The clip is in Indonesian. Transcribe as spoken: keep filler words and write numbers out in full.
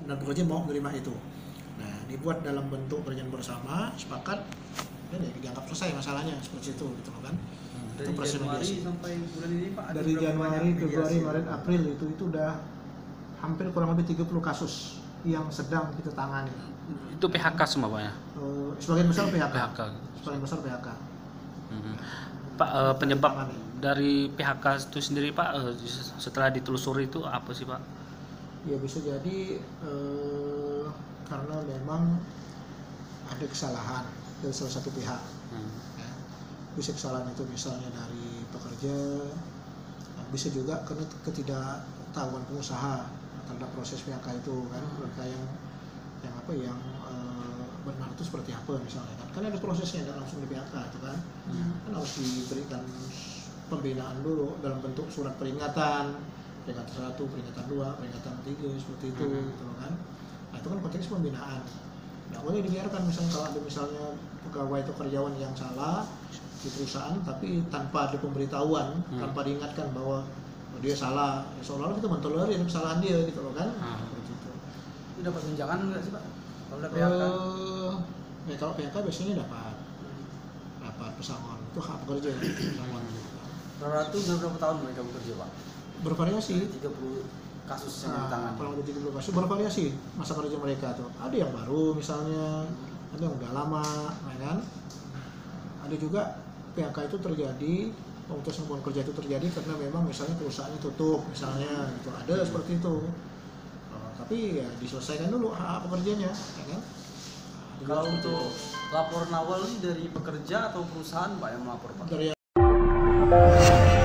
dan pekerja mau menerima itu. Nah, dibuat dalam bentuk perjanjian bersama, sepakat, dan ya dianggap selesai masalahnya seperti itu, gitu kan. Dari Itu proses Januari mediasi. sampai bulan ini Pak, ada Dari berapa Januari, banyak Februari, mediasi? Maret, April itu itu udah hampir kurang lebih tiga puluh kasus yang sedang kita tangani. Itu P H K semua Pak ya? Uh, sebagian besar P H K. P H K. Sebagian besar P H K. Hmm. Pak, eh, penyebab Tangani. dari P H K itu sendiri Pak, eh, setelah ditelusuri itu apa sih Pak? Ya bisa jadi uh, karena memang ada kesalahan dari salah satu pihak. Hmm. Ya. Bisa kesalahan itu misalnya dari pekerja, nah, bisa juga karena ketidaktahuan pengusaha terhadap proses P H K itu kan, mereka yang yang apa yang uh, benar itu seperti apa misalnya kan, kan ada prosesnya, tidak langsung di P H K itu kan, Hmm. kan harus diberikan pembinaan dulu dalam bentuk surat peringatan, peringatan satu, peringatan dua, peringatan tiga seperti itu, Hmm. gitu kan. Nah itu kan konteks pembinaan. Nggak boleh dibiarkan misalnya kalau ada misalnya pegawai atau karyawan yang salah di perusahaan tapi tanpa ada pemberitahuan, Hmm. tanpa diingatkan bahwa oh, dia salah, ya, seolah-olah kita mentolerir kesalahan dia gitu loh kan. Hmm. Seperti itu. Itu dapat tunjangan nggak sih Pak? Kalau ada P H K? Eh, ya kalau P H K biasanya dapat dapat pesangon, itu hak pekerja ya, pesangon. Rata-rata udah berapa tahun mereka bekerja Pak? Bervariasi. tiga puluh kasus yang Nah, ditangani. kurang lebih tiga puluh kasus, bervariasi masa kerja mereka tuh. Ada yang baru misalnya, ada yang udah lama, ya kan? Ada juga P H K itu terjadi, pemutusan hubungan kerja itu terjadi karena memang misalnya perusahaannya tutup, misalnya itu ada seperti itu. Uh, tapi ya diselesaikan dulu hak pekerjanya, ya kan? Nah, Kalau seperti untuk itu. laporan awal ini dari pekerja atau perusahaan Pak yang melapor Pak? Dari